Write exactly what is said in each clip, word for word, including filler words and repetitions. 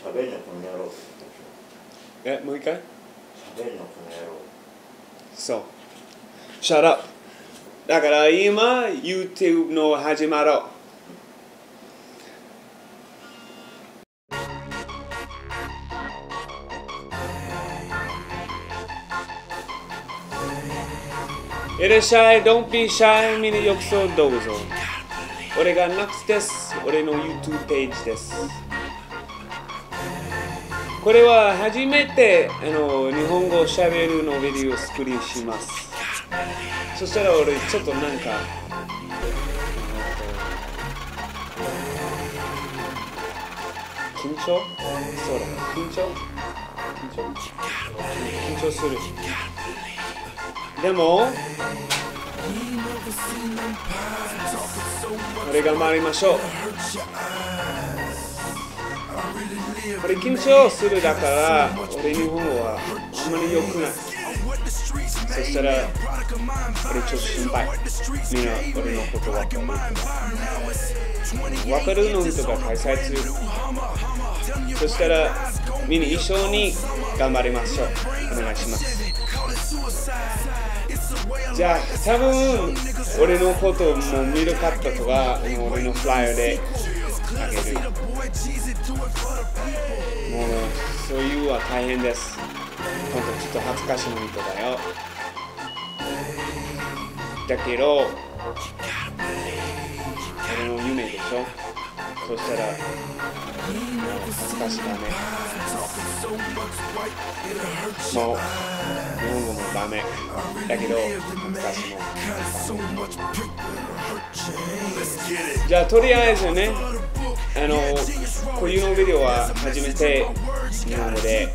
べりのこの野郎。 え、もう一回？ しゃべりのこの野郎。 そう。Shut up。だから今、YouTube の始まろう。いらっしゃい、Don't be shy。みんなよくそうどうぞ。俺がナックスです。俺の YouTube ページです。これは初めてあの日本語をしゃべるのビデオを作りします。そしたら俺ちょっとなんか緊張？そうだ、緊張？緊張？緊張する。でも俺頑張りましょう。これ緊張するだから俺日本語はあんまり良くない。そしたら俺ちょっと心配。みんな俺のことわかる。わかるの人が開催する。そしたらみんな一緒に頑張りましょう。お願いします。じゃあ多分俺のことも見るかったとか俺のフライヤーであげる。もうそういうは大変です。本当ちょっと恥ずかしい人だよ。だけど俺の夢でしょ。そしたら恥ずかしいだね。もう日本語もダメだけど恥ずかしいもん。じゃあとりあえずね、あのこういうのビデオは初めて日本語で、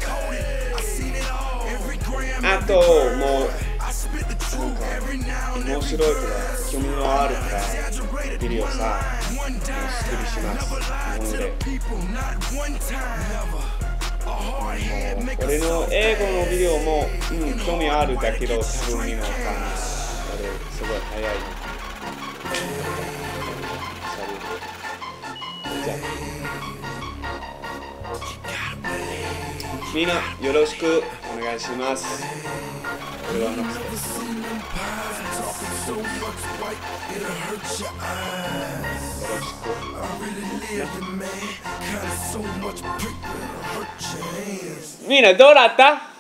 あともうなんか面白いとか興味のあるからビデオさ作りします。日本語で。俺の英語のビデオも、うん、興味あるだけど多分みんなわかんない。あれすごい早い。じゃあみんなよろしくお願いします。これはノックスです。よろしく。みんなどうだった？